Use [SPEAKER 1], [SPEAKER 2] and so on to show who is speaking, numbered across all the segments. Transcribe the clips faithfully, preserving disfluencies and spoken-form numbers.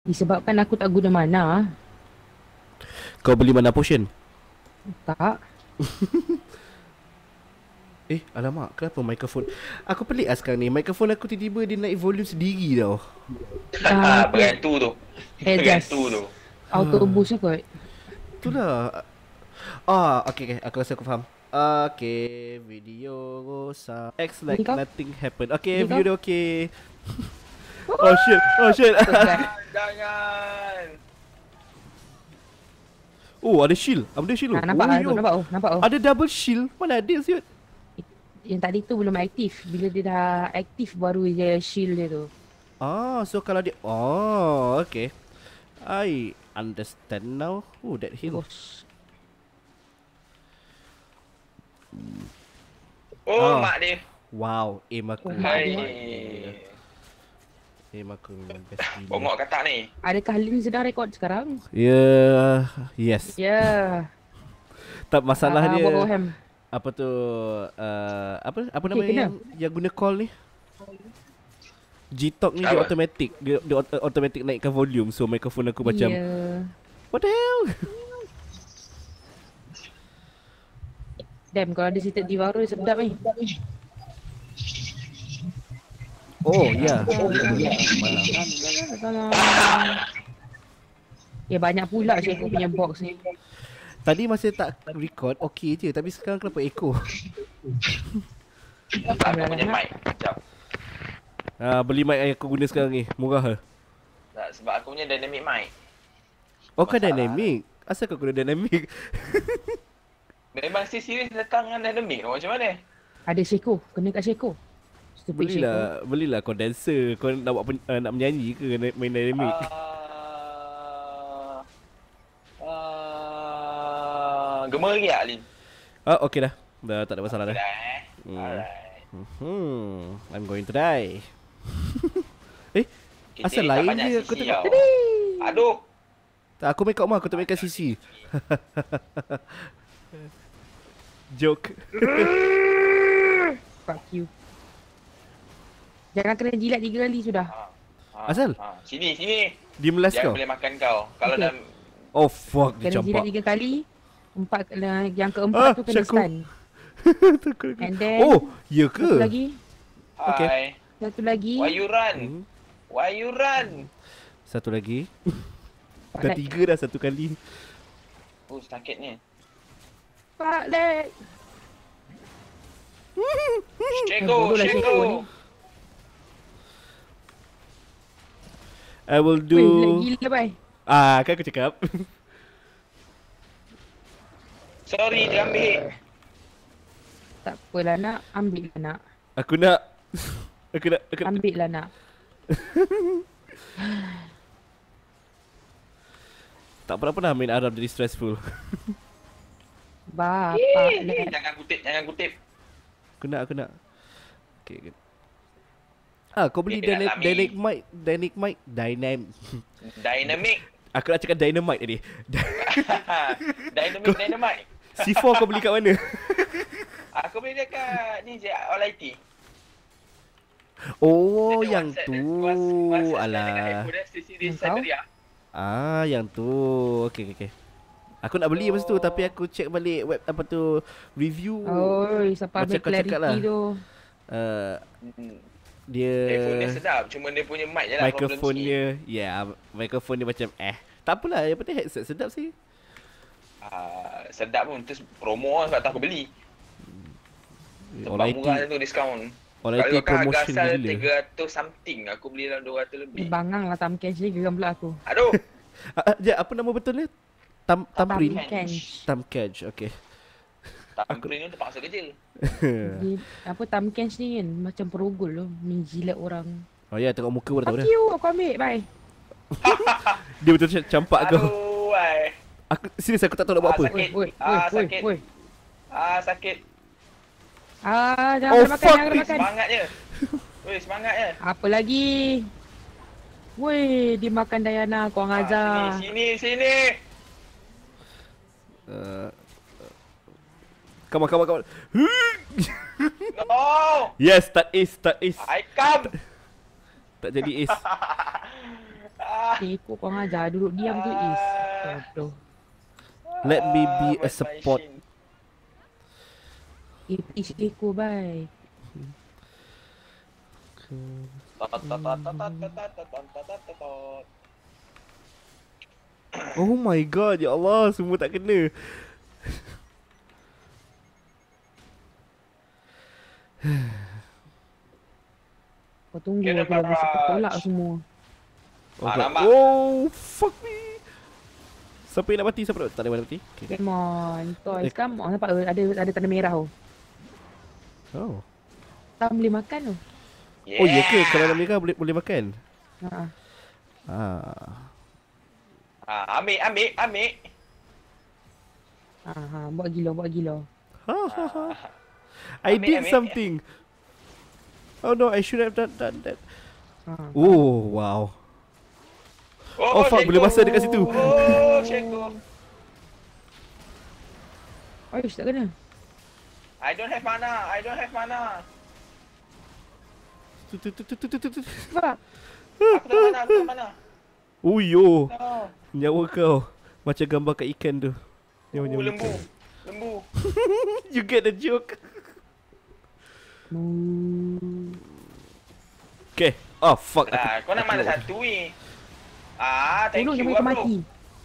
[SPEAKER 1] Disebabkan aku tak guna mana.
[SPEAKER 2] Kau beli mana potion?
[SPEAKER 1] Tak.
[SPEAKER 2] Eh, alamak, kenapa mikrofon? Aku pelik lah sekarang ni. Mikrofon aku tiba-tiba dia naik volume sendiri tau.
[SPEAKER 1] Ah,
[SPEAKER 3] Berantu tu.
[SPEAKER 1] Adjust.
[SPEAKER 3] Berantu tu.
[SPEAKER 1] Auto boost kot.
[SPEAKER 2] Itulah. Ah, okay, okay. Aku rasa aku faham. Okay, video rosak. Acts like
[SPEAKER 1] Ni kau?
[SPEAKER 2] nothing happened. Okay,
[SPEAKER 1] Ni
[SPEAKER 2] video
[SPEAKER 1] kau?
[SPEAKER 2] dia okay. Oh shit, oh shit.
[SPEAKER 3] Jangan.
[SPEAKER 2] Oh, ada shield. Ada shield.
[SPEAKER 1] Ah, nampak
[SPEAKER 2] oh,
[SPEAKER 1] ah,
[SPEAKER 2] yo.
[SPEAKER 1] tu, nampak oh, nampak oh.
[SPEAKER 2] Ada double shield. Mana ada siut?
[SPEAKER 1] Yang tadi tu belum aktif. Bila dia dah aktif baru dia shield dia tu.
[SPEAKER 2] Ah, so kalau dia oh, okay. I understand now. Oh, that heal.
[SPEAKER 1] Terus.
[SPEAKER 3] Oh,
[SPEAKER 2] Ah.
[SPEAKER 3] mak dia.
[SPEAKER 2] Wow, aim aku.
[SPEAKER 1] Oh, mak
[SPEAKER 3] Hai.
[SPEAKER 1] dia.
[SPEAKER 2] Aim aku memang best gila.
[SPEAKER 3] Bongok katak ni.
[SPEAKER 1] Adakah Lin sedang rekod sekarang?
[SPEAKER 2] Ya, yeah, yes.
[SPEAKER 1] Ya. Yeah.
[SPEAKER 2] Tak masalah
[SPEAKER 1] Ah,
[SPEAKER 2] dia.
[SPEAKER 1] Bobo Ham.
[SPEAKER 2] Apa tu uh, apa apa
[SPEAKER 1] Okay,
[SPEAKER 2] nama
[SPEAKER 1] kena.
[SPEAKER 2] yang yang guna call ni? G-Talk ni dia
[SPEAKER 3] Apa?
[SPEAKER 2] automatic. Dia, dia auto- automatic naikkan volume. So mikrofon aku macam
[SPEAKER 1] Ya.
[SPEAKER 2] what the hell?
[SPEAKER 1] Damn, kalau ada seated di baru sedap ni.
[SPEAKER 2] Oh, ya.
[SPEAKER 1] Ya banyak pula je aku punya box ni.
[SPEAKER 2] Tadi masa tak record okey je, tapi sekarang kenapa echo?
[SPEAKER 3] Aku punya mic. Sekejap.
[SPEAKER 2] Ah, beli mic yang aku guna sekarang ni. Murah ke?
[SPEAKER 3] Tak, sebab aku punya dynamic mic.
[SPEAKER 2] Oh, kan
[SPEAKER 3] Masalah.
[SPEAKER 2] dynamic. Asal kau guna dynamic?
[SPEAKER 3] Memang si series datang dengan dynamic. Macam mana?
[SPEAKER 1] Ada Sheko, kena kat Sheko. Stupid Sheko.
[SPEAKER 2] Belilah, belilah condenser. Kau nak buat pen, uh, nak menyanyi ke na- main dynamic?
[SPEAKER 3] Uh, uh, Gemar lagi tak, Lin?
[SPEAKER 2] Ah, okey dah. Dah tak ada masalah dah.
[SPEAKER 3] Dah eh?
[SPEAKER 2] Hmm.
[SPEAKER 3] Alright.
[SPEAKER 2] Hmm, I'm going to die. eh,
[SPEAKER 3] Kita
[SPEAKER 2] asal
[SPEAKER 3] ni tak
[SPEAKER 2] lain
[SPEAKER 3] banyak
[SPEAKER 2] je
[SPEAKER 3] C C
[SPEAKER 2] aku tengok.
[SPEAKER 3] tau. Aduh.
[SPEAKER 2] Tak, aku make up mah, aku tak make up C C. Joke.
[SPEAKER 1] Fuck you. Jangan kena jilat tiga kali sudah.
[SPEAKER 3] Ha, ha,
[SPEAKER 2] Asal?
[SPEAKER 3] Ha. Sini, sini.
[SPEAKER 2] Dia melas
[SPEAKER 3] Jangan
[SPEAKER 2] kau.
[SPEAKER 3] boleh makan kau. Kalau
[SPEAKER 1] Okay.
[SPEAKER 3] dah
[SPEAKER 2] Oh fuck, dia
[SPEAKER 1] Kena jilat
[SPEAKER 2] campak.
[SPEAKER 1] tiga kali. Empat yang keempat
[SPEAKER 2] Ah,
[SPEAKER 1] tu kena
[SPEAKER 2] Syaku.
[SPEAKER 1] stun.
[SPEAKER 2] Takut aku.
[SPEAKER 1] And then
[SPEAKER 2] Oh, ya
[SPEAKER 1] satu
[SPEAKER 2] ke?
[SPEAKER 1] lagi,
[SPEAKER 2] Okay.
[SPEAKER 3] Hai.
[SPEAKER 1] satu lagi.
[SPEAKER 3] Why you run?
[SPEAKER 2] Hmm.
[SPEAKER 3] Why you run?
[SPEAKER 2] Satu lagi.
[SPEAKER 1] Pak
[SPEAKER 2] Dah
[SPEAKER 1] Lek.
[SPEAKER 2] tiga dah satu kali.
[SPEAKER 3] Oh, sakit ni.
[SPEAKER 1] Pak Lek.
[SPEAKER 3] Sheko,
[SPEAKER 1] bodoh lah
[SPEAKER 3] Sheko.
[SPEAKER 1] Sheko ni.
[SPEAKER 2] I will
[SPEAKER 1] Weh,
[SPEAKER 2] do
[SPEAKER 1] lag gila bye.
[SPEAKER 2] Ah, kan aku cakap.
[SPEAKER 3] Sorry, dia ambil.
[SPEAKER 1] Tak apalah nak, ambil lah nak.
[SPEAKER 2] Aku nak Aku nak aku nak.
[SPEAKER 1] Ambil lah nak.
[SPEAKER 2] Tak pernah-pernah main Arab jadi stressful.
[SPEAKER 1] Bapak
[SPEAKER 3] Eh,
[SPEAKER 1] Lek.
[SPEAKER 3] jangan kutip, jangan kutip.
[SPEAKER 2] Aku nak, aku nak. Okay, okay. Ah, kau beli
[SPEAKER 3] Eh,
[SPEAKER 2] dynamic,
[SPEAKER 3] Lami.
[SPEAKER 2] dynamic mic, dynamic mic, dynamic.
[SPEAKER 3] Dynamic.
[SPEAKER 2] Aku nak cakap dynamite tadi.
[SPEAKER 3] Dynamic, dynamite.
[SPEAKER 2] C four kau beli kat mana?
[SPEAKER 3] Aku beli dekat ni je, All I T.
[SPEAKER 2] Oh,
[SPEAKER 3] Dia
[SPEAKER 2] yang
[SPEAKER 3] WhatsApp
[SPEAKER 2] tu.
[SPEAKER 3] dia, WhatsApp- WhatsApp dekat
[SPEAKER 2] Alah.
[SPEAKER 3] handphone dia, sesi dia
[SPEAKER 1] Yang
[SPEAKER 3] Siberia.
[SPEAKER 2] Ah, yang tu. Okey, okey, okey. Aku nak beli masa tu tapi aku check balik web apa tu review.
[SPEAKER 1] Oh, siapa
[SPEAKER 2] Macam
[SPEAKER 1] ambil
[SPEAKER 2] kau cakap
[SPEAKER 1] clarity
[SPEAKER 2] lah.
[SPEAKER 1] tu.
[SPEAKER 2] Uh,
[SPEAKER 3] Hmm.
[SPEAKER 2] dia
[SPEAKER 3] Telefon dia sedap, cuma dia punya mic je lah
[SPEAKER 2] mikrofon
[SPEAKER 3] problem sikit.
[SPEAKER 2] dia, ya, yeah, mikrofon dia macam eh. Tak apalah, yang penting headset sedap sih.
[SPEAKER 3] Ah, sedap pun, terus promo lah sebab tu aku beli. Sebab
[SPEAKER 2] All I T,
[SPEAKER 3] murah tu diskaun.
[SPEAKER 2] All I T
[SPEAKER 3] Kalau kan harga
[SPEAKER 2] promotion
[SPEAKER 3] asal
[SPEAKER 2] gila.
[SPEAKER 3] tiga ratus something, aku beli dalam dua ratus lebih.
[SPEAKER 1] Bangang lah tam cash ni geram pula aku.
[SPEAKER 3] Aduh.
[SPEAKER 2] Ah, ah, Jap, apa nama betul dia? Tam Tamrin.
[SPEAKER 3] Tam-
[SPEAKER 1] Cash.
[SPEAKER 2] Tamcaj, okey.
[SPEAKER 3] Tamrin tu terpaksa kerja.
[SPEAKER 1] Dia, apa tam cash ni kan macam perogol tu, menjilat orang.
[SPEAKER 2] Oh ya, tengok muka baru tahu
[SPEAKER 1] Fuck
[SPEAKER 2] dah.
[SPEAKER 1] you, aku ambil, bye.
[SPEAKER 2] Dia betul campak kau.
[SPEAKER 3] Aduh, wai.
[SPEAKER 2] Aku serius aku tak tahu nak buat
[SPEAKER 3] Ah,
[SPEAKER 2] apa.
[SPEAKER 3] sakit.
[SPEAKER 1] Woi, woi,
[SPEAKER 3] Ah,
[SPEAKER 1] woi, woi,
[SPEAKER 3] sakit.
[SPEAKER 1] woi.
[SPEAKER 3] Ah, sakit.
[SPEAKER 1] Ah, jangan
[SPEAKER 2] Oh,
[SPEAKER 1] kena makan,
[SPEAKER 2] fuck.
[SPEAKER 1] jangan kena makan.
[SPEAKER 3] Semangat je. Woi, semangat je.
[SPEAKER 1] Apa lagi? Woi, dia makan Dayana, kau
[SPEAKER 3] Ah,
[SPEAKER 1] ajar.
[SPEAKER 3] Sini, sini, sini.
[SPEAKER 2] Uh, come on, come on, come on.
[SPEAKER 3] No.
[SPEAKER 2] Yes, start ace, start ace.
[SPEAKER 3] I come.
[SPEAKER 2] Tak jadi ace.
[SPEAKER 3] Ah.
[SPEAKER 1] Ikut kau ajar duduk diam tu is. Bodoh.
[SPEAKER 2] Let me be
[SPEAKER 3] Ah,
[SPEAKER 2] a support.
[SPEAKER 1] It is Eko bye.
[SPEAKER 2] Oh my god, ya Allah, semua tak kena.
[SPEAKER 1] Kau tunggu
[SPEAKER 3] Kena
[SPEAKER 1] kalau bisa tertolak
[SPEAKER 3] barrage.
[SPEAKER 1] semua.
[SPEAKER 2] Oh,
[SPEAKER 3] Ah,
[SPEAKER 2] god.
[SPEAKER 3] nampak?
[SPEAKER 2] Oh, fuck me. Siapa yang nak mati? Siapa nak? Tak ada yang nak mati. Okay.
[SPEAKER 1] Come on, toys
[SPEAKER 2] Eh.
[SPEAKER 1] come on. Nampak ada ada tanda merah tu.
[SPEAKER 2] Oh.
[SPEAKER 1] Tak boleh makan tu.
[SPEAKER 3] Yeah.
[SPEAKER 2] Oh, ya ke? Kalau nak merah boleh boleh makan?
[SPEAKER 1] Ha.
[SPEAKER 2] Ah.
[SPEAKER 3] Ah, ambil, ambil, ambil.
[SPEAKER 1] Ha ha, buat gila, buat gila.
[SPEAKER 2] Ha ha ha. I
[SPEAKER 3] Ambil,
[SPEAKER 2] did
[SPEAKER 3] ambil.
[SPEAKER 2] something. Oh no, I should have done, done that.
[SPEAKER 1] Ha.
[SPEAKER 2] Oh, wow. Oh, fuck, boleh masuk dekat situ.
[SPEAKER 3] Oh, Sheko.
[SPEAKER 1] Aish, tak kena.
[SPEAKER 3] I don't have mana. I don't have mana.
[SPEAKER 2] Tu tu tu tu tu tu tu.
[SPEAKER 1] Sebab
[SPEAKER 3] Aku tak mana, aku tak mana.
[SPEAKER 2] Oh yo,
[SPEAKER 3] No.
[SPEAKER 2] nyawa kau macam gambar kat ikan tu.
[SPEAKER 3] Oh,
[SPEAKER 2] Nyawa-nyawa
[SPEAKER 3] lembu.
[SPEAKER 2] ikan.
[SPEAKER 3] Lembu.
[SPEAKER 2] You get the joke.
[SPEAKER 1] Hmm.
[SPEAKER 2] Okay. Oh fuck.
[SPEAKER 3] Dah, kau nak mana satu ni? Ah, thank
[SPEAKER 1] Tolong
[SPEAKER 3] you
[SPEAKER 1] jangan
[SPEAKER 3] lah
[SPEAKER 1] kau
[SPEAKER 3] bro.
[SPEAKER 1] mati.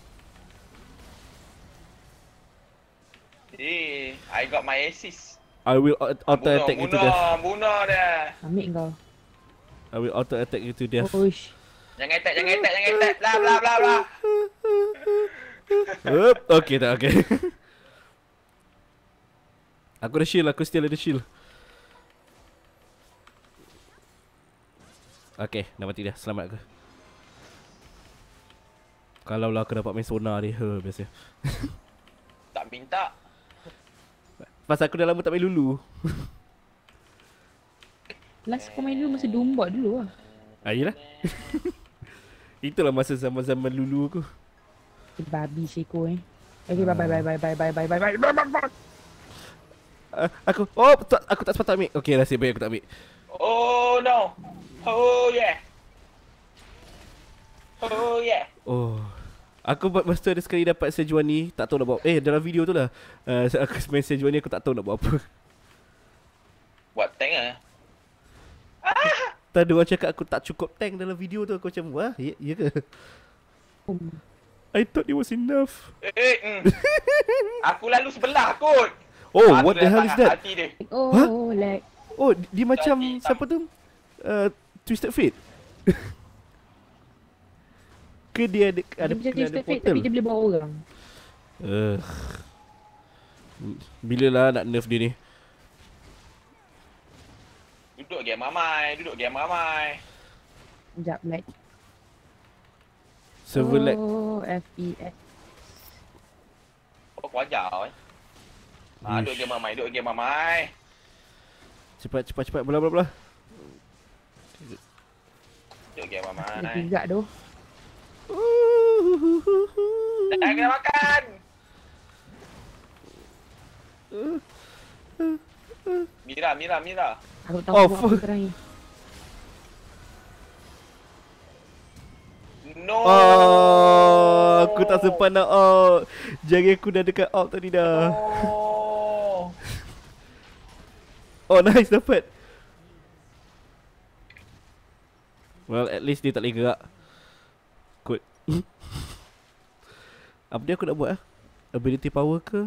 [SPEAKER 3] Eh, I got my assist.
[SPEAKER 2] I will auto
[SPEAKER 3] Bunuh,
[SPEAKER 2] attack you to
[SPEAKER 3] bunuh,
[SPEAKER 2] death.
[SPEAKER 3] bunuh dah.
[SPEAKER 1] Ambil kau.
[SPEAKER 2] I will auto attack you to death.
[SPEAKER 1] Oish.
[SPEAKER 3] Jangan attack, jangan attack, jangan attack. Blah, blah, blah, blah.
[SPEAKER 2] Up. Okay tak, okay. Aku ada shield, aku still ada shield. Okay, dah mati dah. Selamat aku. Kalau lah aku dapat main sonar ni, huh, biasa.
[SPEAKER 3] Tak minta.
[SPEAKER 2] Pasal aku dah lama tak main Lulu.
[SPEAKER 1] Last kau main dulu masa Doombot dulu lah.
[SPEAKER 2] Ah, yelah. Itulah masa zaman-zaman Lulu aku.
[SPEAKER 1] Babi Sheko eh. Okay, bye bye bye bye bye bye bye bye bye bye bye bye.
[SPEAKER 2] Uh, aku, oh, tak, aku tak sepatut ambil. Okay, nasib baik aku tak ambil.
[SPEAKER 3] Oh no. Oh yeah. Oh yeah.
[SPEAKER 2] Oh. Aku buat masa ada sekali dapat Sejuani, tak tahu nak buat. Eh, dalam video tu lah. Uh, aku main Sejuani, aku tak tahu nak buat apa.
[SPEAKER 3] Buat tank ah.
[SPEAKER 2] Tadi orang cakap aku tak cukup tank dalam video tu. Aku macam, wah, ya, ya ke?
[SPEAKER 1] Oh.
[SPEAKER 2] I thought it was enough.
[SPEAKER 3] Eh, mm. Aku lalu sebelah kot.
[SPEAKER 2] Oh,
[SPEAKER 3] Ah,
[SPEAKER 2] what
[SPEAKER 3] tu
[SPEAKER 2] the
[SPEAKER 3] dah
[SPEAKER 2] hell is
[SPEAKER 3] sangat
[SPEAKER 2] that?
[SPEAKER 3] Hati dia.
[SPEAKER 1] Oh,
[SPEAKER 2] Huh?
[SPEAKER 1] lag.
[SPEAKER 2] Oh, dia, dia macam,
[SPEAKER 3] hitam.
[SPEAKER 2] siapa tu? Uh, Twisted Fate. Ke dia ada, ada,
[SPEAKER 1] Dia macam
[SPEAKER 2] kena ada
[SPEAKER 1] Twisted Fate
[SPEAKER 2] portal?
[SPEAKER 1] tapi dia boleh bawa orang.
[SPEAKER 2] Uh, bila lah nak nerf dia ni?
[SPEAKER 3] Duduk game ramai, duduk game ramai.
[SPEAKER 1] Sekejap, lag.
[SPEAKER 2] Server lag.
[SPEAKER 1] Oh, F P S.
[SPEAKER 3] Oh, kau ajar eh. Ah, duduk
[SPEAKER 2] Ish.
[SPEAKER 3] game ramai, duduk game ramai.
[SPEAKER 2] Cepat, cepat, cepat. Belah, belah, belah.
[SPEAKER 3] Duduk game
[SPEAKER 1] Dia
[SPEAKER 3] ramai.
[SPEAKER 1] tiga tu.
[SPEAKER 3] Dah kena makan. Mira, Mira, Mira.
[SPEAKER 1] Aku tahu
[SPEAKER 2] Oh,
[SPEAKER 1] buat
[SPEAKER 2] fuck.
[SPEAKER 1] apa sekarang ni.
[SPEAKER 3] No.
[SPEAKER 2] Oh, aku tak sempat nak out. Jari aku dah dekat out tadi dah.
[SPEAKER 3] Oh.
[SPEAKER 2] Oh, nice, dapat. Well, at least dia tak boleh gerak. Good. Apa dia aku nak buat ah? Ability power ke?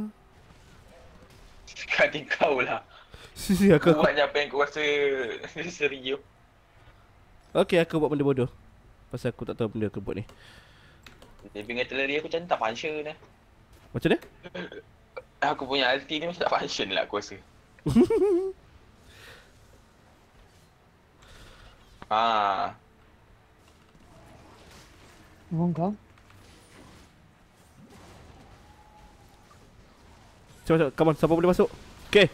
[SPEAKER 3] Kat kau lah.
[SPEAKER 2] Sisi aku, aku.
[SPEAKER 3] Buat je apa yang kau rasa serius.
[SPEAKER 2] Okay, aku buat benda bodoh. Pasal aku tak tahu benda aku buat ni.
[SPEAKER 3] Living artillery aku macam tak function lah.
[SPEAKER 2] Macam mana?
[SPEAKER 3] Aku punya ulti ni macam tak function lah aku rasa. Ah,
[SPEAKER 1] Oh, kau.
[SPEAKER 2] Cepat, cepat. Come on, siapa boleh masuk? Okay.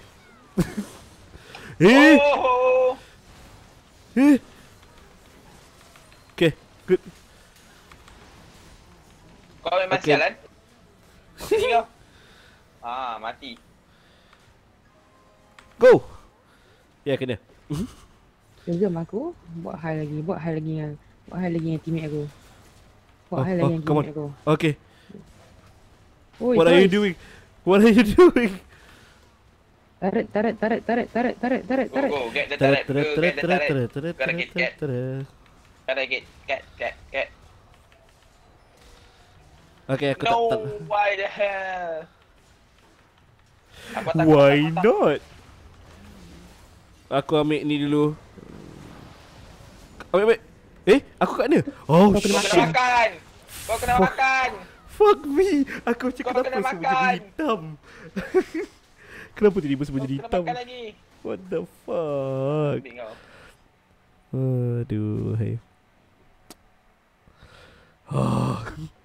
[SPEAKER 2] eh,
[SPEAKER 3] Oh.
[SPEAKER 2] eh. Okay, good.
[SPEAKER 3] Kau memang
[SPEAKER 2] Okay.
[SPEAKER 3] sialan. Sini kau. Ah, mati.
[SPEAKER 2] Go. Ya, yeah, kena.
[SPEAKER 1] Gegam aku. Buat hal lagi. Buat hal lagi dengan. Buat hal lagi dengan teammate aku. Kau
[SPEAKER 2] Oh,
[SPEAKER 1] hal
[SPEAKER 2] oh,
[SPEAKER 1] yang
[SPEAKER 2] come on.
[SPEAKER 1] gimmick aku.
[SPEAKER 2] Okay.
[SPEAKER 1] Oi,
[SPEAKER 2] What are you
[SPEAKER 1] guys.
[SPEAKER 2] doing? What are you doing?
[SPEAKER 1] Tarik, tarik, tarik, tarik, tarik, tarik, tarik,
[SPEAKER 3] Go,
[SPEAKER 1] tarik.
[SPEAKER 3] go, get the turret, go, get the turret. Gotta get cat,
[SPEAKER 2] Okay,
[SPEAKER 3] gotta get cat, cat, cat.
[SPEAKER 2] aku tak
[SPEAKER 3] No,
[SPEAKER 2] tak.
[SPEAKER 3] why the hell? Aku atas,
[SPEAKER 2] Why
[SPEAKER 3] aku atas, aku atas.
[SPEAKER 2] not? Aku ambil ni dulu. Ambil, ambil. Eh, aku kat mana? Oh,
[SPEAKER 1] Kau kena
[SPEAKER 3] Kau kena makan. Kau kena
[SPEAKER 2] Fuck.
[SPEAKER 3] makan.
[SPEAKER 2] fuck me. Aku macam
[SPEAKER 3] Kau
[SPEAKER 2] kenapa
[SPEAKER 3] kena
[SPEAKER 2] semua
[SPEAKER 3] makan.
[SPEAKER 2] jadi hitam? Kenapa tiba-tiba semua
[SPEAKER 3] Kau
[SPEAKER 2] jadi
[SPEAKER 3] kena
[SPEAKER 2] hitam?
[SPEAKER 3] makan lagi.
[SPEAKER 2] What the fuck?
[SPEAKER 3] Ambil kau.
[SPEAKER 2] Aduh, hai. Oh.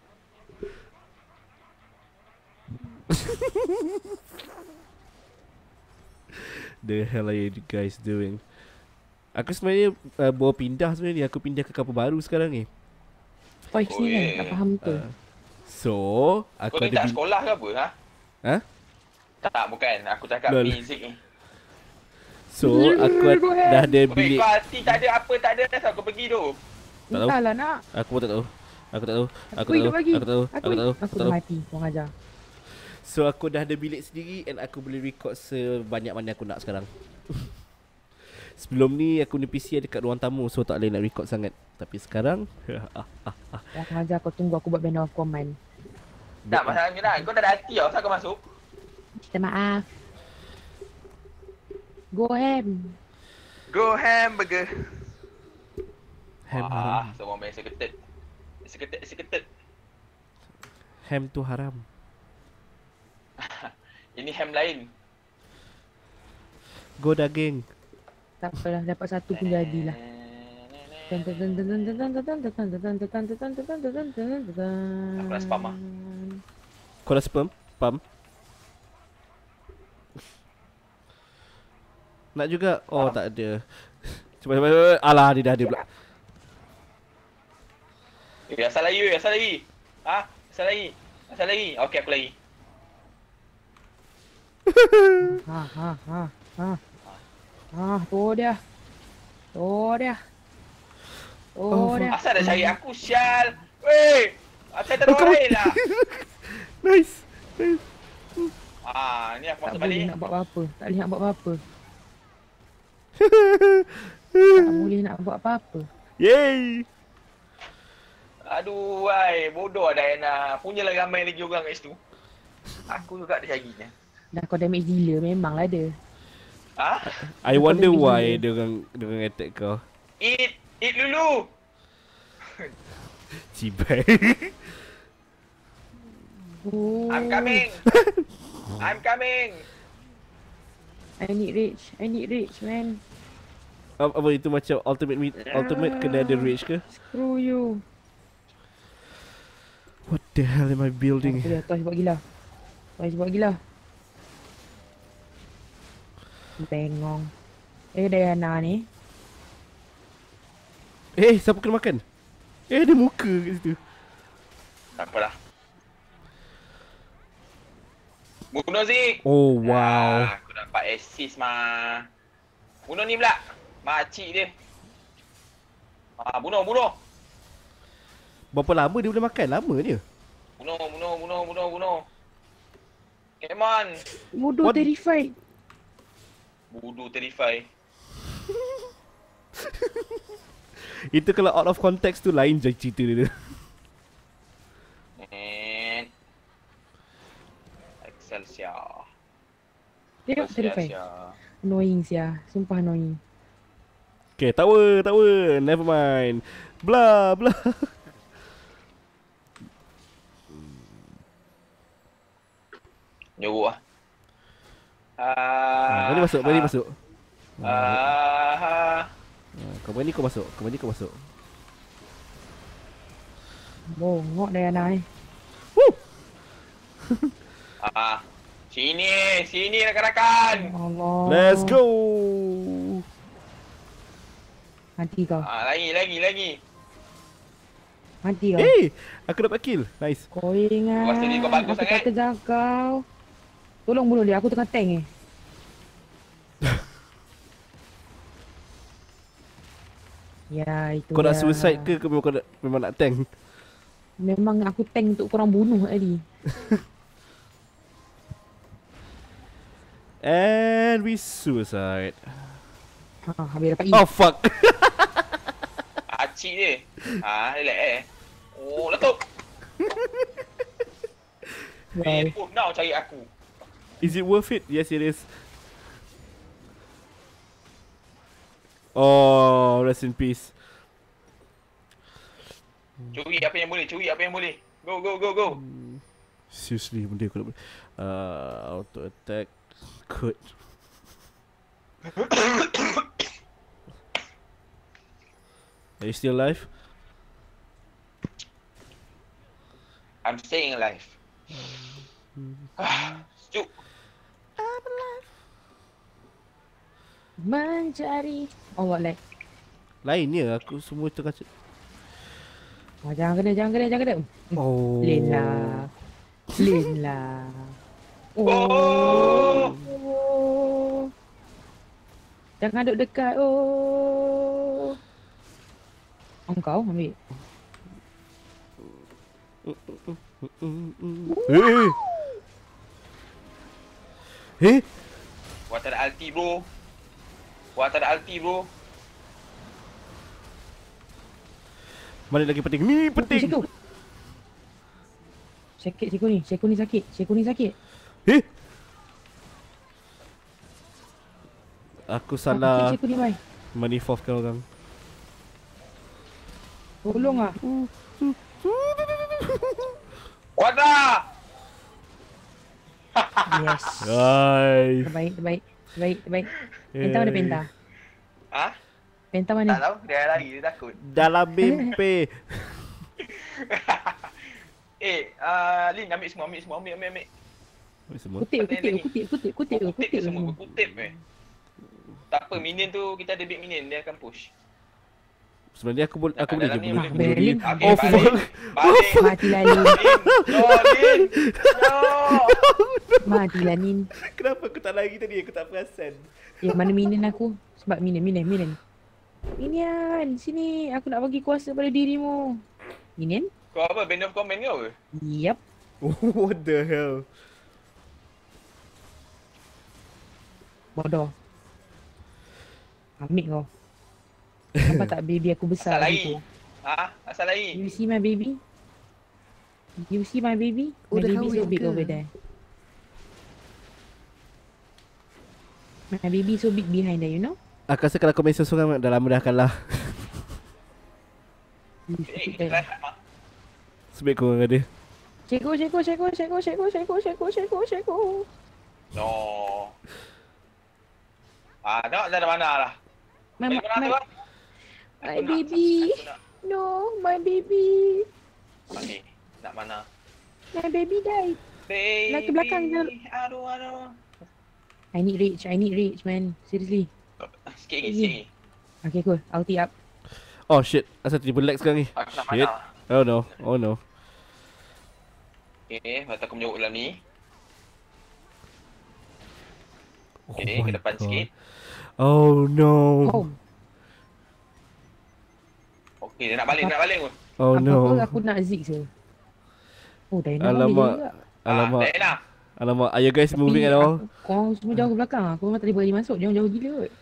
[SPEAKER 2] The hell are you guys doing? Aku sebenarnya uh, bawa pindah sebenarnya ni. Aku pindah ke kapal baru sekarang ni.
[SPEAKER 1] Toys
[SPEAKER 3] Oh,
[SPEAKER 1] ni kan,
[SPEAKER 3] yeah.
[SPEAKER 1] tak faham tu.
[SPEAKER 2] Uh, so, aku
[SPEAKER 3] Kau ni
[SPEAKER 2] ada
[SPEAKER 3] tak
[SPEAKER 2] bin-
[SPEAKER 3] sekolah ke apa, ha?
[SPEAKER 2] Ha?
[SPEAKER 3] Tak, bukan. Aku cakap
[SPEAKER 2] Lol.
[SPEAKER 3] music ni.
[SPEAKER 2] So, aku ad-
[SPEAKER 1] Go ahead.
[SPEAKER 2] dah ada
[SPEAKER 3] Weh,
[SPEAKER 2] bilik.
[SPEAKER 3] kau hati tak ada apa, tak ada. Asal kau pergi tu?
[SPEAKER 2] Tak tahu.
[SPEAKER 1] Entahlah nak.
[SPEAKER 2] Aku pun tak tahu. Aku tak tahu. Aku
[SPEAKER 1] Aku
[SPEAKER 2] tak tahu.
[SPEAKER 1] hidup lagi.
[SPEAKER 2] Aku tahu. Aku
[SPEAKER 1] Aku,
[SPEAKER 2] tahu.
[SPEAKER 1] aku
[SPEAKER 2] Aku
[SPEAKER 1] dah
[SPEAKER 2] tahu.
[SPEAKER 1] mati. Kau ajar.
[SPEAKER 2] So, aku dah ada bilik sendiri and aku boleh record sebanyak mana aku nak sekarang. Sebelum ni aku ni P C ada kat ruang tamu, so tak boleh nak record sangat. Tapi sekarang
[SPEAKER 1] Kau ajar, kau tunggu aku buat banner of command.
[SPEAKER 3] Tak, masalahnya dah. Kau tak ada hati tau. Asal kau masuk?
[SPEAKER 1] Minta maaf. Go ham.
[SPEAKER 3] Go hamburger.
[SPEAKER 2] ham
[SPEAKER 3] Ah,
[SPEAKER 2] haram.
[SPEAKER 3] semua main seketet. Seketet, seketet.
[SPEAKER 2] Ham tu haram.
[SPEAKER 3] Ini ham lain.
[SPEAKER 2] Go daging.
[SPEAKER 1] Tak apalah, dapat satu pun jadilah. Tan tan tan tan tan tan tan tan tan tan tan tan tan tan tan tan tan tan.
[SPEAKER 3] Aku dah spam ah.
[SPEAKER 2] Kau dah spam? Pam? Nak juga? Oh,
[SPEAKER 3] Pam.
[SPEAKER 2] tak ada. Cepat cepat cepat. Alah, dia dah ada pula.
[SPEAKER 3] Eh, asal lagi weh, asal lagi. Ha? Asal lagi. Asal lagi. Okey, aku lagi.
[SPEAKER 1] Ha ha ha ha. Ah, tu dia. Tu dia. Tu
[SPEAKER 2] Oh,
[SPEAKER 1] dia.
[SPEAKER 3] Asal dah cari aku, sial. Weh! Asal tak ada
[SPEAKER 2] Oh,
[SPEAKER 3] orang
[SPEAKER 2] kau-
[SPEAKER 3] lain lah.
[SPEAKER 2] Nice. Nice.
[SPEAKER 3] Ah, ni aku
[SPEAKER 1] Tak
[SPEAKER 3] masuk
[SPEAKER 1] boleh
[SPEAKER 3] balik.
[SPEAKER 1] nak buat apa-apa. Tak boleh nak buat apa-apa. Tak boleh nak buat apa-apa.
[SPEAKER 2] Yay.
[SPEAKER 3] Aduh, wai, bodoh Diana. Punyalah ramai lagi orang kat situ. Aku juga ada carinya.
[SPEAKER 1] Dah kau damage dealer, memanglah ada.
[SPEAKER 3] Ha?
[SPEAKER 2] I
[SPEAKER 1] Kau
[SPEAKER 2] wonder
[SPEAKER 1] lebih
[SPEAKER 2] why
[SPEAKER 1] gila.
[SPEAKER 2] dia orang dia orang attack kau.
[SPEAKER 3] Eat! Eat dulu!
[SPEAKER 2] Cibai.
[SPEAKER 1] Oh,
[SPEAKER 3] I'm coming! I'm coming!
[SPEAKER 1] I need rage. I need rage, man.
[SPEAKER 2] Apa, apa itu macam ultimate meet, ultimate kena ada rage ke?
[SPEAKER 1] Screw you.
[SPEAKER 2] What the hell am I building?
[SPEAKER 1] Apa dia? Toys buat gila. Toys buat gila. Tengong. Eh, Diana ni.
[SPEAKER 2] Eh, siapa kena makan? Eh, ada muka kat situ.
[SPEAKER 3] Tak apalah. Bunuh Zik!
[SPEAKER 2] Oh, wow.
[SPEAKER 3] Ah, aku dapat assist mah. Bunuh ni pula. Makcik dia. Ah, bunuh, bunuh.
[SPEAKER 2] Berapa lama dia boleh makan? Lama dia.
[SPEAKER 3] Bunuh, bunuh, bunuh, bunuh, bunuh. Come on.
[SPEAKER 1] Bodoh,
[SPEAKER 2] What?
[SPEAKER 1] terrified.
[SPEAKER 3] Budu terrify.
[SPEAKER 2] Itu kalau out of context tu lain je cerita dia.
[SPEAKER 3] And Excelsior.
[SPEAKER 1] Tengok, terrified.
[SPEAKER 3] Excelsior.
[SPEAKER 1] Annoying sia. Sumpah annoying.
[SPEAKER 2] Okay, tower, tower. Never mind. Blah, blah.
[SPEAKER 3] Nyuruk lah.
[SPEAKER 2] Ah, mari masuk, mari masuk.
[SPEAKER 3] Ah,
[SPEAKER 2] Ah, kau berani kau masuk. Kau berani kau masuk.
[SPEAKER 1] Bongok Diana ni.
[SPEAKER 2] Woo!
[SPEAKER 3] ah. Sini, sini rakan-rakan.
[SPEAKER 1] Allah.
[SPEAKER 2] Let's go.
[SPEAKER 1] Mati kau.
[SPEAKER 3] Ah, lagi, lagi, lagi.
[SPEAKER 1] Mati kau.
[SPEAKER 2] Eh, aku dapat kill. Nice.
[SPEAKER 1] Kau ingat.
[SPEAKER 3] Lepas tu ni kau bagus
[SPEAKER 1] aku
[SPEAKER 3] sangat.
[SPEAKER 1] tak kejar kau. Tolong bunuh dia. Aku tengah tank eh. Ya, itu
[SPEAKER 2] Kau nak
[SPEAKER 1] dia.
[SPEAKER 2] suicide ke kau memang kau nak, memang nak tank?
[SPEAKER 1] Memang aku tank untuk korang bunuh tadi.
[SPEAKER 2] And we suicide.
[SPEAKER 1] Ha, habis dapat E.
[SPEAKER 2] Oh fuck.
[SPEAKER 3] Acik dia. Ha, relax eh. Oh, letup.
[SPEAKER 1] Wow.
[SPEAKER 3] Eh, pun now cari aku.
[SPEAKER 2] Is it worth it? Yes, it is. Oh, rest in peace.
[SPEAKER 3] Curi apa yang boleh, curi apa yang boleh. Go, go, go, go.
[SPEAKER 2] Seriously, benda aku nak boleh. Uh, auto attack. Good. Are you still alive?
[SPEAKER 3] I'm staying alive. Sejuk.
[SPEAKER 1] Mencari. Oh, what like?
[SPEAKER 2] Lainnya aku semua tengah c-
[SPEAKER 1] Oh, jangan kena, jangan kena, jangan kena.
[SPEAKER 2] Oh.
[SPEAKER 1] Lane lah. Lane lah.
[SPEAKER 3] Oh.
[SPEAKER 1] Oh. Jangan duduk dekat. Oh. Engkau ambil.
[SPEAKER 2] Eh. Eh.
[SPEAKER 3] Gua tak ada ulti bro. Gua tak ada ulti bro.
[SPEAKER 2] Mana lagi penting? Ni penting.
[SPEAKER 1] Siku. Sakit siku ni. Siku ni sakit. Siku ni sakit.
[SPEAKER 2] Eh. Aku salah
[SPEAKER 1] Siku ni mai.
[SPEAKER 2] manifofkan orang.
[SPEAKER 1] Tolong ah.
[SPEAKER 3] Quadra.
[SPEAKER 1] Yes.
[SPEAKER 2] Nice.
[SPEAKER 1] Terbaik, terbaik. Terbaik, terbaik. Penta mana penta?
[SPEAKER 3] Ha?
[SPEAKER 1] Penta
[SPEAKER 3] Tak
[SPEAKER 1] mana?
[SPEAKER 3] tahu, dia lari, dia takut.
[SPEAKER 2] Dalam mimpi.
[SPEAKER 3] Eh, uh, Lin ambil semua, ambil semua, ambil, ambil, ambil.
[SPEAKER 2] Semua.
[SPEAKER 1] Kutip, kutip, kutip, kutip, kutip,
[SPEAKER 3] Kutip
[SPEAKER 1] kutip
[SPEAKER 3] semua,
[SPEAKER 1] semua.
[SPEAKER 3] kutip eh. Tak apa, minion tu kita ada big minion, dia akan push.
[SPEAKER 2] Sebenarnya aku boleh aku boleh je
[SPEAKER 3] Dalam ni
[SPEAKER 2] bunuh.
[SPEAKER 1] Ah,
[SPEAKER 2] bunuh
[SPEAKER 1] Berlin.
[SPEAKER 2] dia.
[SPEAKER 3] Okay,
[SPEAKER 2] Oh
[SPEAKER 3] balik.
[SPEAKER 2] fuck.
[SPEAKER 3] Balik.
[SPEAKER 1] Matilah Lin.
[SPEAKER 3] Lin. No, Lin. No.
[SPEAKER 1] Matilah Lin.
[SPEAKER 2] Kenapa aku tak lari tadi? Aku tak perasan.
[SPEAKER 1] Eh, mana minion aku? Sebab minion, minion, minion. Minion, sini. Aku nak bagi kuasa pada dirimu. Minion?
[SPEAKER 3] Kau apa, band of command kau ke?
[SPEAKER 1] Yup.
[SPEAKER 2] What the hell?
[SPEAKER 1] Bodoh. Ambil kau. Nampak tak baby aku besar
[SPEAKER 3] Asal lari.
[SPEAKER 1] gitu?
[SPEAKER 3] Ha? Asal lari.
[SPEAKER 1] You see my baby? You see my baby? My
[SPEAKER 4] Udah
[SPEAKER 1] baby so
[SPEAKER 4] kahwin
[SPEAKER 1] big
[SPEAKER 4] ke?
[SPEAKER 1] over there. My baby so big behind there, you know?
[SPEAKER 2] Aku rasa kalau kau main seorang dah lama dah kalah.
[SPEAKER 1] You
[SPEAKER 3] Eh,
[SPEAKER 1] stupid
[SPEAKER 3] kita
[SPEAKER 1] guy.
[SPEAKER 3] try hard mak.
[SPEAKER 2] Sebaik kau dengan dia.
[SPEAKER 1] Ceko, ceko, ceko, ceko, ceko, ceko, ceko, ceko, ceko.
[SPEAKER 3] No. Ah, tengok dah ada mana lah.
[SPEAKER 1] My,
[SPEAKER 3] Balik mana tu
[SPEAKER 1] my,
[SPEAKER 3] lah?
[SPEAKER 1] my
[SPEAKER 3] Aku nak,
[SPEAKER 1] baby.
[SPEAKER 3] aku nak.
[SPEAKER 1] No, my baby.
[SPEAKER 3] Okay, nak mana?
[SPEAKER 1] My baby died.
[SPEAKER 3] Baby.
[SPEAKER 1] Nak ke belakang je.
[SPEAKER 3] Aduh, aduh.
[SPEAKER 1] I need rage, I need rage, man. Seriously.
[SPEAKER 3] Sikit lagi, sikit lagi.
[SPEAKER 1] Okay, cool. Ulti up.
[SPEAKER 2] Oh shit. Asal tiba lag sekarang ni.
[SPEAKER 3] Aku nak
[SPEAKER 2] Shit.
[SPEAKER 3] mana?
[SPEAKER 2] Oh no. Oh no.
[SPEAKER 3] Okay, lepas tu aku menjauh dalam ni.
[SPEAKER 2] Oh
[SPEAKER 3] Okay,
[SPEAKER 2] my
[SPEAKER 3] ke depan
[SPEAKER 2] God.
[SPEAKER 3] sikit.
[SPEAKER 2] Oh no.
[SPEAKER 1] Oh,
[SPEAKER 3] Okay, dia nak balik, dia nak balik pun.
[SPEAKER 2] Oh
[SPEAKER 1] apa-apa
[SPEAKER 2] no.
[SPEAKER 1] aku nak zig je. Oh, Diana
[SPEAKER 2] Alamak.
[SPEAKER 1] boleh juga.
[SPEAKER 2] Alamak.
[SPEAKER 3] Ah, Diana.
[SPEAKER 2] Alamak. Are you guys moving at all?
[SPEAKER 1] aku- Korang semua jauh ke belakang. Aku memang tak boleh bagi masuk. Jangan jauh gila kot.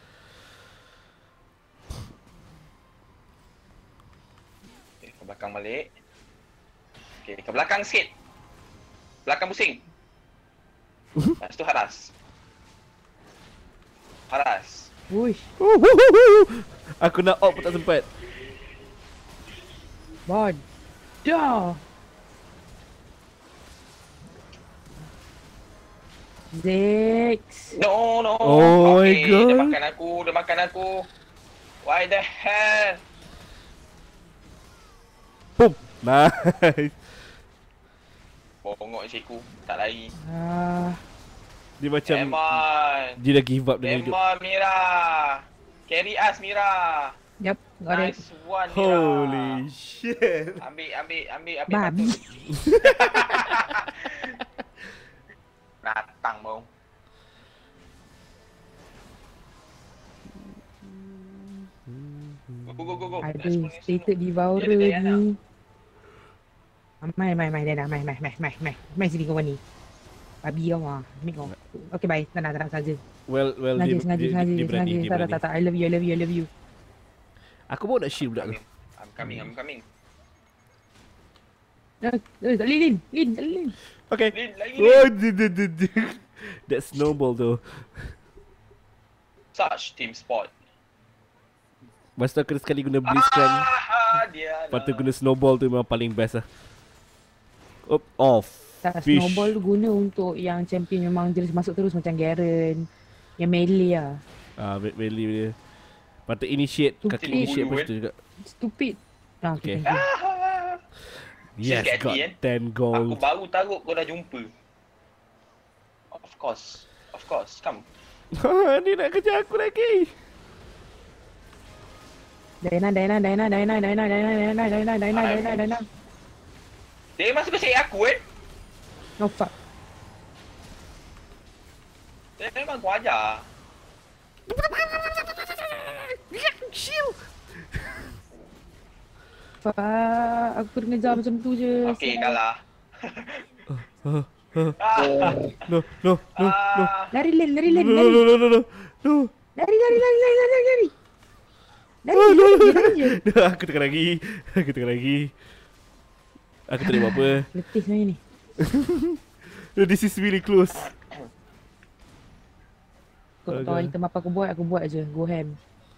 [SPEAKER 3] Okay, ke belakang balik. Okay, ke belakang sikit. Belakang pusing. Lepas tu haras. Haras.
[SPEAKER 1] Wush.
[SPEAKER 2] Aku nak op pun tak sempat.
[SPEAKER 1] Bodoh. Zex.
[SPEAKER 3] No, no.
[SPEAKER 2] Oh my
[SPEAKER 3] okay,
[SPEAKER 2] God.
[SPEAKER 3] Dia makan aku, dia makan aku. Why the hell?
[SPEAKER 2] Boom. Nice.
[SPEAKER 3] Bongok siku, tak lari.
[SPEAKER 1] Ah,
[SPEAKER 2] Dia macam
[SPEAKER 3] Emon.
[SPEAKER 2] dia dah give up dengan hidup.
[SPEAKER 3] Emon, Mira. Carry us, Mira.
[SPEAKER 1] yep, got it.
[SPEAKER 3] Nice one, Mira.
[SPEAKER 2] Holy shit.
[SPEAKER 3] Ambil, ambil, ambil, ambil.
[SPEAKER 1] Babi.
[SPEAKER 3] patut. Natang bau. Go, go, go, go.
[SPEAKER 1] Ada stated devourer ni. Mai, mai, mai, dah, dah, mai, mai, mai, mai, mai. Mai sini kau ni. Babi kau ah. Ambil kau. Okay, bye. Tak nak, tak nak saja.
[SPEAKER 2] Well, well
[SPEAKER 1] Sengaja,
[SPEAKER 2] dia,
[SPEAKER 1] sengaja,
[SPEAKER 2] dia,
[SPEAKER 1] sengaja,
[SPEAKER 2] dia, dia berani,
[SPEAKER 1] sengaja.
[SPEAKER 2] dia
[SPEAKER 1] Tak, tak,
[SPEAKER 2] berani.
[SPEAKER 1] tak, tak. I love you, I love you, I love you.
[SPEAKER 2] Aku baru nak shield budak tu.
[SPEAKER 3] I'm coming, I'm coming.
[SPEAKER 1] Eh, eh, tak boleh, Lin. Lin, tak boleh, Lin.
[SPEAKER 2] Okay.
[SPEAKER 3] Lin, lagi
[SPEAKER 2] Oh,
[SPEAKER 3] Lin.
[SPEAKER 2] d- d- d- d- that snowball tu.
[SPEAKER 3] Such team sport.
[SPEAKER 2] Lepas tu aku ada sekali guna Blitzcrank.
[SPEAKER 3] Ah, dia
[SPEAKER 2] Lepas tu guna snowball tu memang paling best lah. Oh, off.
[SPEAKER 1] Tak,
[SPEAKER 2] Fish.
[SPEAKER 1] snowball tu guna untuk yang champion memang jenis masuk terus macam Garen. Yang melee lah.
[SPEAKER 2] Ah, uh, value dia. Lepas tu initiate, kaki
[SPEAKER 1] Stupid.
[SPEAKER 2] initiate lepas
[SPEAKER 3] Bulu,
[SPEAKER 2] tu juga.
[SPEAKER 1] Stupid. Ah, okay,
[SPEAKER 2] Okay.
[SPEAKER 1] thank you.
[SPEAKER 3] Ah,
[SPEAKER 2] Yes,
[SPEAKER 3] Sikit
[SPEAKER 2] got
[SPEAKER 3] hati, eh.
[SPEAKER 2] ten
[SPEAKER 3] aku
[SPEAKER 2] gold.
[SPEAKER 3] baru taruh kau dah jumpa. Of course. Of course. Come.
[SPEAKER 2] Dia nak kejar aku lagi.
[SPEAKER 1] Diana, Diana, Diana, Diana, Diana, Diana, Diana, Diana, Diana, Diana, Diana.
[SPEAKER 3] Dia masih kesirik aku kan?
[SPEAKER 1] No fuck.
[SPEAKER 3] Dia memang aku ajar.
[SPEAKER 2] Shield.
[SPEAKER 1] Fuck. Aku kena ngejar macam tu je.
[SPEAKER 3] Okey,
[SPEAKER 1] Sial.
[SPEAKER 3] kalah.
[SPEAKER 2] Uh, uh,
[SPEAKER 3] Ah,
[SPEAKER 2] no, no, no, no.
[SPEAKER 3] ah,
[SPEAKER 1] Lari, Lin, lari,
[SPEAKER 2] No,
[SPEAKER 1] Lin,
[SPEAKER 2] no,
[SPEAKER 1] lari.
[SPEAKER 2] no, no, no, no. No.
[SPEAKER 1] Lari, lari, lari, lari, lari, lari. Lari,
[SPEAKER 2] Oh, no,
[SPEAKER 1] lari,
[SPEAKER 2] no,
[SPEAKER 1] lari je.
[SPEAKER 2] no. Aku tekan lagi. Aku tekan lagi. Aku tak boleh buat apa.
[SPEAKER 1] Letih sebenarnya ni.
[SPEAKER 2] No, this is really close.
[SPEAKER 1] Kau tak
[SPEAKER 2] Okay.
[SPEAKER 1] tahu item apa aku buat, aku buat je. Go ham.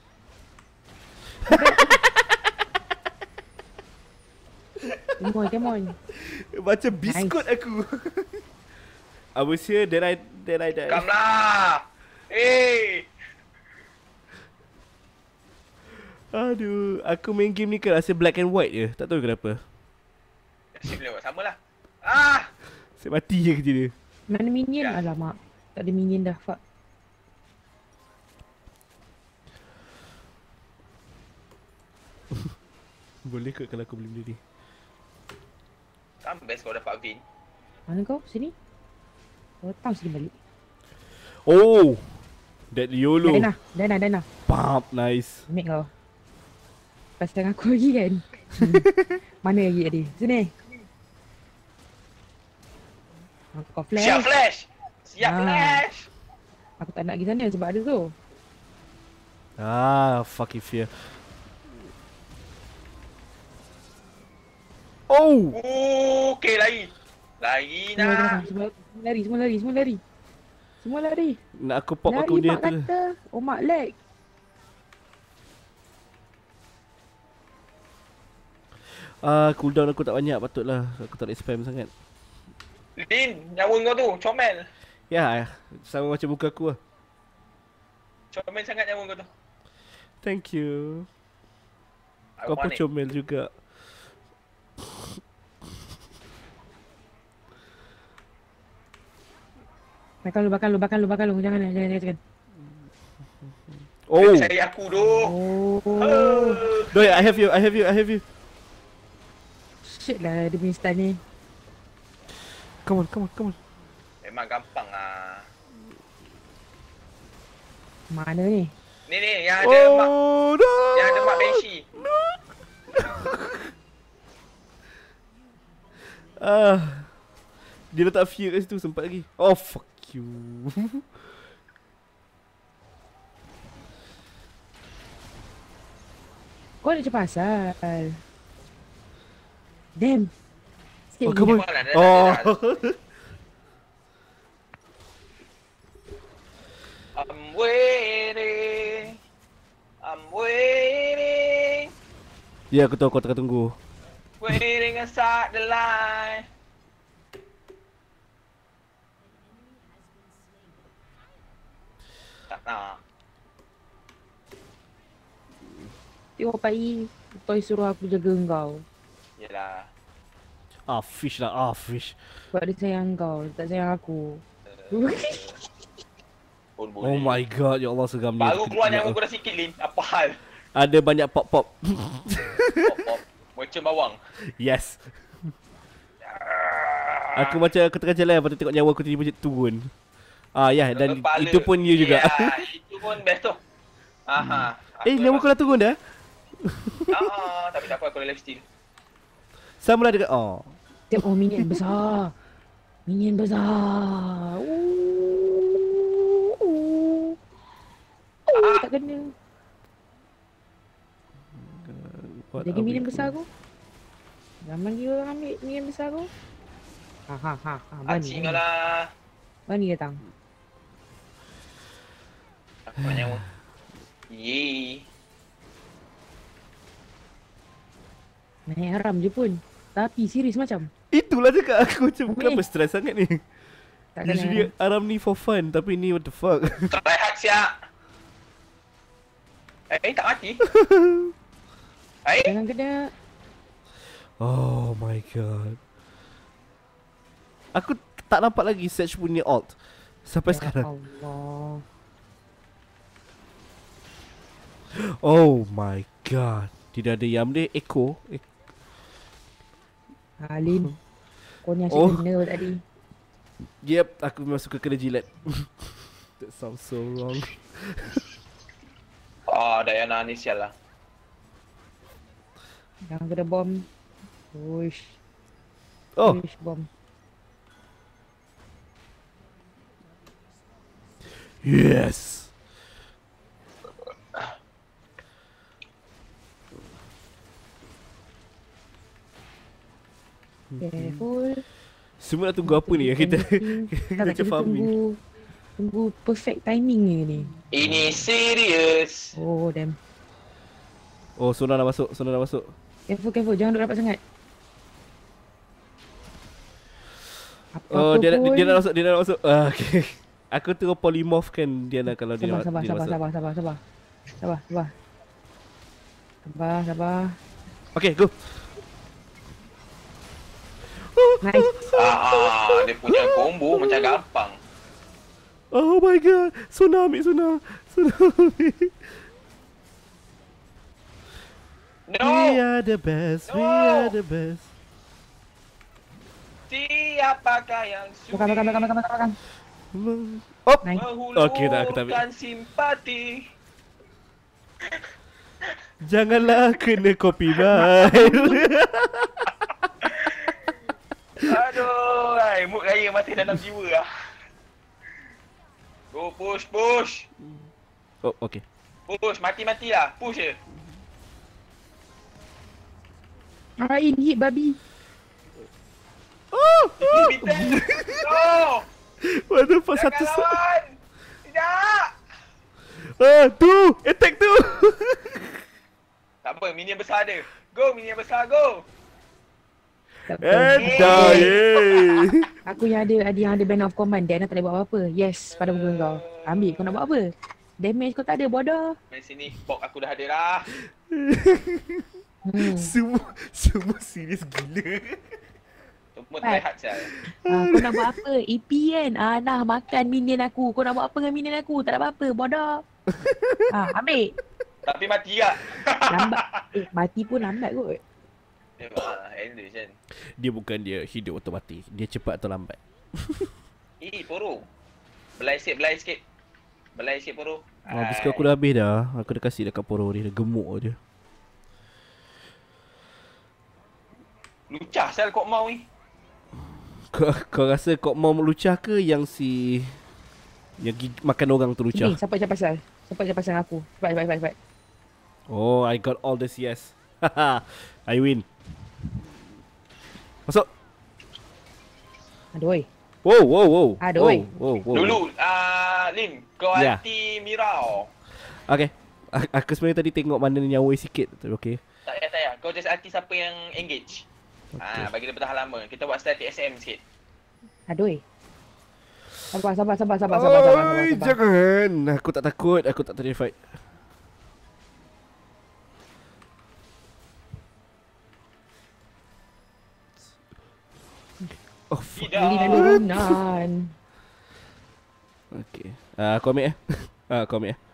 [SPEAKER 1] Come on, come on.
[SPEAKER 2] Macam biskut aku. I was here, then I, then I died.
[SPEAKER 3] come lah. Eh.
[SPEAKER 2] Aduh, aku main game ni kan rasa black and white je. Tak tahu kenapa.
[SPEAKER 3] Asyik boleh buat sama lah. Ah.
[SPEAKER 2] Saya mati je kerja dia.
[SPEAKER 1] Mana minion?
[SPEAKER 3] Ya.
[SPEAKER 1] Alamak. Tak ada minion dah, fuck.
[SPEAKER 2] Boleh ke kalau aku beli benda ni?
[SPEAKER 3] Kan best kau dapat win.
[SPEAKER 1] Mana kau? Sini? Datang sini balik.
[SPEAKER 2] Oh! That YOLO.
[SPEAKER 1] Dana, Dana, Dana.
[SPEAKER 2] Pump, nice.
[SPEAKER 1] Ambil kau. Pasal aku lagi kan? Hmm. Mana lagi tadi? Sini. Kau flash.
[SPEAKER 3] Siap flash. Siap
[SPEAKER 1] Ah.
[SPEAKER 3] flash.
[SPEAKER 1] Aku tak nak pergi sana sebab ada tu.
[SPEAKER 2] Ah, fucking fear. Oh!
[SPEAKER 3] Oh, okey lari. Lari
[SPEAKER 1] Semua,
[SPEAKER 3] nak.
[SPEAKER 1] semua, semua lari, semua lari, semua lari. Semua lari.
[SPEAKER 2] Nak aku pop
[SPEAKER 1] lari,
[SPEAKER 2] aku dia
[SPEAKER 1] mak
[SPEAKER 2] tu.
[SPEAKER 1] kata. Oh, mak lag.
[SPEAKER 2] Ah, cooldown aku tak banyak patutlah. Aku tak nak spam sangat.
[SPEAKER 3] Lin, nyawa kau tu. Comel.
[SPEAKER 2] Ya, sama macam muka aku lah.
[SPEAKER 3] Comel sangat nyawa kau tu.
[SPEAKER 2] Thank you.
[SPEAKER 3] I
[SPEAKER 2] Kau pun
[SPEAKER 3] want it.
[SPEAKER 2] comel juga.
[SPEAKER 1] Bakal lu, bakal lu, bakal lu, bakal lu. Jangan, jangan, jangan, jangan.
[SPEAKER 2] Oh!
[SPEAKER 3] Saya aku tu.
[SPEAKER 1] Oh.
[SPEAKER 2] No, I have you, I have you, I have you.
[SPEAKER 1] Shit lah dia punya style ni.
[SPEAKER 2] Come on, come on, come on.
[SPEAKER 3] Memang gampang lah.
[SPEAKER 1] Mana ni?
[SPEAKER 3] Ni ni yang ada mak,
[SPEAKER 2] Oh, no!
[SPEAKER 3] yang ada mak Banshee.
[SPEAKER 2] Ah, dia letak fear kat situ sempat lagi. Oh, fuck you.
[SPEAKER 1] Kau nak cepat asal. Damn. Sikit
[SPEAKER 2] Oh,
[SPEAKER 1] lagi
[SPEAKER 2] come
[SPEAKER 1] dah.
[SPEAKER 2] on.
[SPEAKER 3] Dah, dah, dah,
[SPEAKER 2] Oh.
[SPEAKER 3] dah, dah. I'm waiting. I'm waiting.
[SPEAKER 2] Ya, aku tahu kau tengah tunggu.
[SPEAKER 3] Waiting inside the line. Tak nak.
[SPEAKER 1] Tengok Pai. Toy suruh aku jaga engkau.
[SPEAKER 3] Yelah.
[SPEAKER 2] Ah, fish lah, ah, fish.
[SPEAKER 1] Sebab dia sayang kau. Dia tak sayang aku.
[SPEAKER 3] Pun boleh.
[SPEAKER 2] Oh my god, ya Allah seram dia.
[SPEAKER 3] Baru keluar nyawa kau dah sikit, Lin. Apa hal?
[SPEAKER 2] Ada banyak pop-pop.
[SPEAKER 3] Pop pop. Macam bawang.
[SPEAKER 2] Yes. Aku macam aku tengah jalan, lepas tu tengok nyawa aku tiba-tiba turun. Ah, ya, dan
[SPEAKER 3] Kepala.
[SPEAKER 2] itu pun you juga.
[SPEAKER 3] Ya, itu pun best tu. Aha.
[SPEAKER 2] Eh, nyawa kau dah turun dah?
[SPEAKER 3] Ah, tapi tak apa, aku ada life steal.
[SPEAKER 2] Sama lah dekat, oh.
[SPEAKER 1] Tengok, oh minion besar. Minion besar. Ooh, ooh. Oh, tak kena.
[SPEAKER 2] What
[SPEAKER 1] Jadi
[SPEAKER 2] are we
[SPEAKER 1] minion besar
[SPEAKER 2] doing?
[SPEAKER 1] aku. Zaman dia orang ambil minion besar aku. Ha ha ha ha. Bani.
[SPEAKER 3] Acing kau lah.
[SPEAKER 1] Bani datang.
[SPEAKER 3] Aku nak nyawa. Yeay.
[SPEAKER 1] Naik haram je pun. Tapi serius macam.
[SPEAKER 2] Itulah cakap aku macam
[SPEAKER 1] Ambil.
[SPEAKER 2] kenapa stress sangat ni.
[SPEAKER 1] Tak kena
[SPEAKER 2] Usually Aram ni for fun, tapi ni what the fuck.
[SPEAKER 3] Try hard siap. Eh, eh tak mati. Eh,
[SPEAKER 1] Jangan kena.
[SPEAKER 2] Oh my god. Aku tak nampak lagi Sedge punya ult sampai
[SPEAKER 1] Ya
[SPEAKER 2] sekarang.
[SPEAKER 1] Allah.
[SPEAKER 2] Oh my god. Tidak ada Yam dia Echo. E-
[SPEAKER 1] Halim. Kau ni asyik
[SPEAKER 2] Oh.
[SPEAKER 1] kena tadi.
[SPEAKER 2] Yep, aku memang suka kena jilat. That sounds so wrong.
[SPEAKER 3] oh Diana ni sial lah.
[SPEAKER 1] Jangan kena bom. Push.
[SPEAKER 2] Oh,
[SPEAKER 1] Push bom.
[SPEAKER 2] yes.
[SPEAKER 1] Careful.
[SPEAKER 2] Semua nak tunggu apa ni? Kita
[SPEAKER 1] kita
[SPEAKER 2] macam farming.
[SPEAKER 1] tunggu, tunggu perfect timing ni ni.
[SPEAKER 3] Ini serius.
[SPEAKER 1] Oh damn.
[SPEAKER 2] Oh, Sona dah masuk, Sona dah masuk.
[SPEAKER 1] Careful careful, jangan duduk rapat sangat. Apa
[SPEAKER 2] Oh, dia dia, dia dah masuk, dia dah masuk. Ah, okay. Aku tengok polymorph kan dia nak kalau dia
[SPEAKER 1] sabar,
[SPEAKER 2] nak
[SPEAKER 1] sabar,
[SPEAKER 2] dia
[SPEAKER 1] sabar,
[SPEAKER 2] masuk.
[SPEAKER 1] sabar, sabar, sabar. Sabar, sabar. Sabar, sabar.
[SPEAKER 2] Okay, go.
[SPEAKER 1] Nice.
[SPEAKER 3] Ah, dia punya combo macam gampang.
[SPEAKER 2] Oh my god. Sona ambil Sona. Sona ambil.
[SPEAKER 3] No.
[SPEAKER 2] We are the best. We
[SPEAKER 3] No.
[SPEAKER 2] are the best.
[SPEAKER 3] Siapakah yang sudi
[SPEAKER 1] Makan, makan, makan, makan, makan, makan.
[SPEAKER 2] Op.
[SPEAKER 1] Nice.
[SPEAKER 2] Okey, tak, aku tak ambil.
[SPEAKER 3] menghulurkan simpati.
[SPEAKER 2] Janganlah kena copyright.
[SPEAKER 3] Aduh, ai, mood raya mati dalam jiwa lah. Go push, push.
[SPEAKER 2] Oh, okay.
[SPEAKER 3] Push, mati-matilah. Push je.
[SPEAKER 1] Alright, hit babi.
[SPEAKER 2] Oh,
[SPEAKER 3] Ini beaten. No.
[SPEAKER 2] what the fuck? Satu
[SPEAKER 3] Jangan
[SPEAKER 2] satu.
[SPEAKER 3] lawan. Tidak.
[SPEAKER 2] Ah, tu. Attack tu.
[SPEAKER 3] Tak apa, minion besar ada. Go, minion besar, go.
[SPEAKER 1] Tak apa.
[SPEAKER 2] And
[SPEAKER 3] Hey.
[SPEAKER 2] die. Yay.
[SPEAKER 1] Aku yang ada, ada yang ada band of command. Dan tak boleh buat apa-apa. Yes, pada muka kau. Ambil, kau nak buat apa? Damage kau tak ada, bodoh.
[SPEAKER 3] Main sini, box aku dah ada lah.
[SPEAKER 1] Hmm.
[SPEAKER 2] Semua semua serius gila.
[SPEAKER 3] Semua try hard sial.
[SPEAKER 1] Ah, kau nak buat apa? A P kan? Ah, nah, makan minion aku. Kau nak buat apa dengan minion aku? Tak ada apa-apa, bodoh. Ah, ambil.
[SPEAKER 3] Tapi mati tak?
[SPEAKER 1] Lambat. Eh, mati pun lambat kot.
[SPEAKER 3] Dia ah, English kan.
[SPEAKER 2] Dia bukan dia hidup otomatik. Dia cepat atau lambat.
[SPEAKER 3] Eh, poro. Belai sikit, belai sikit. Belai sikit poro.
[SPEAKER 2] Oh, biskut aku dah habis dah. Aku dah kasih dekat poro dia. Dia gemuk je.
[SPEAKER 3] Lucah sel kok mau ni.
[SPEAKER 2] Kau, kau rasa kau mau lucah ke yang si yang gig- makan orang tu lucah?
[SPEAKER 1] Ni, siapa je pasal? Siapa je pasal aku? Cepat, cepat, cepat, cepat.
[SPEAKER 2] Oh, I got all the C S. Haha, I win. Masuk.
[SPEAKER 1] Aduh, oi.
[SPEAKER 2] Wow, wow, wow.
[SPEAKER 1] Aduh, oi.
[SPEAKER 2] Wow, wow, wow.
[SPEAKER 3] Dulu, ah Lim, kau
[SPEAKER 2] Ya.
[SPEAKER 3] anti Mirau.
[SPEAKER 2] Okay. A- Aku sebenarnya tadi tengok mana ni nyawa sikit. Okay.
[SPEAKER 3] Tak payah, tak payah. Kau just anti siapa yang engage.
[SPEAKER 2] Okay.
[SPEAKER 3] Ah, bagi dia bertahan lama. Kita buat style T S M sikit.
[SPEAKER 1] Aduh, oi. Sabar, sabar, sabar, sabar, sabar, sabar, sabar,
[SPEAKER 2] Oi,
[SPEAKER 1] sabar.
[SPEAKER 2] jangan. Aku tak takut. Aku tak terrified. Oh, fuck.
[SPEAKER 3] Tidak.
[SPEAKER 1] Beli turunan.
[SPEAKER 2] Okay. Ah, aku ambil eh. Ah, aku ambil eh.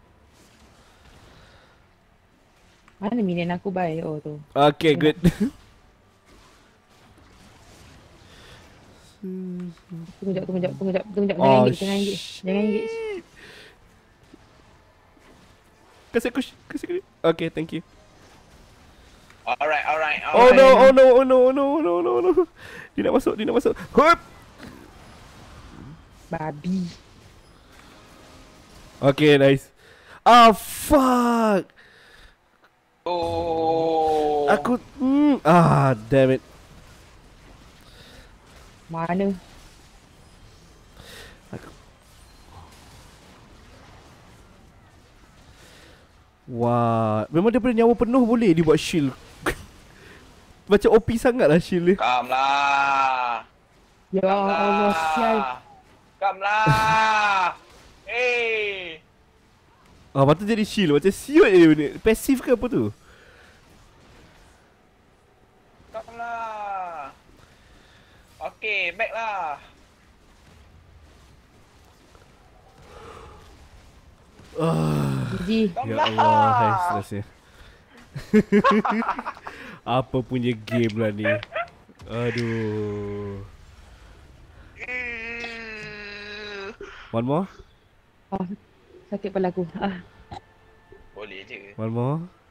[SPEAKER 1] Mana minion aku, bye? Oh, tu.
[SPEAKER 2] Okay, good.
[SPEAKER 1] Tunggu jap, tunggu jap, tunggu jap, tunggu jap. Jangan
[SPEAKER 2] Oh,
[SPEAKER 1] engage, jangan engage. Jangan engage.
[SPEAKER 2] Kasih aku, sh- kasih aku. Okay, thank you.
[SPEAKER 3] Alright, alright. my
[SPEAKER 2] Oh no,
[SPEAKER 1] Jangan.
[SPEAKER 2] oh no, oh no, oh no, oh no, oh no, oh no. Dia nak masuk, dia nak masuk. Hup.
[SPEAKER 1] Babi.
[SPEAKER 2] Okay, nice. Ah, fuck.
[SPEAKER 3] Oh.
[SPEAKER 2] Aku hmm, ah, damn it.
[SPEAKER 1] Mana?
[SPEAKER 2] Wah, memang daripada nyawa penuh boleh dia buat shield. Macam O P sangat lah shield dia.
[SPEAKER 3] Come lah.
[SPEAKER 1] Ya Allah, sial.
[SPEAKER 3] Come lah. Eh.
[SPEAKER 2] Ah, patut jadi shield macam siut je benda. Pasif ke apa tu?
[SPEAKER 3] Come lah. Okay, back lah.
[SPEAKER 2] Ah,
[SPEAKER 1] G G.
[SPEAKER 3] Come
[SPEAKER 2] ya
[SPEAKER 3] lah.
[SPEAKER 2] Allah, hai seterusnya. Apa punya game lah ni. Aduh. One more?
[SPEAKER 1] Ah, sakit kepala aku. Ah.
[SPEAKER 3] Boleh je.
[SPEAKER 2] One more?